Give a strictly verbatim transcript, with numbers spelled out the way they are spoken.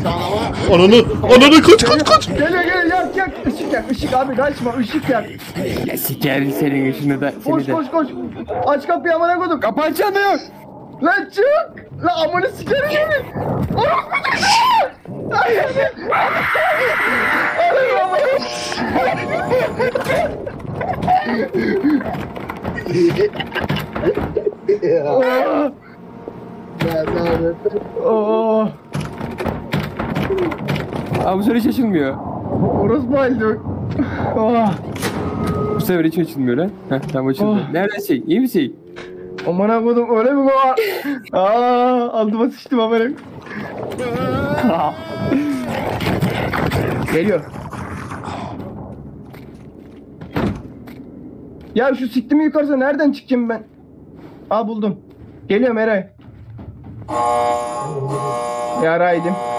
Ananı, ananı kaç kaç kaç. Geliyor geliyor yak yak. Işık yak ışık abi kaçma ışık yak. Ya sikerim senin yaşını da seni Koş de. koş koş. Aç kapıyı amına koydum. Kapı açamıyor. Lan çık. Lan amına sikerim seni. Oğlum bu çıksana. Ay ay. Ay amına. Oh. Abi bu sefer hiç açılmıyor. Orospu halde. Oh. Bu sefer hiç açılmıyor lan. Heh tamam açıldı. Oh. Neredesin? İyi misin? Amına koydum öyle mi bu? Aa, altıma sıçtım amına. Geliyor. Ya şu siktimi yukarısa nereden çıkacağım ben? Aa buldum. Geliyorum Eray. Yaraydım.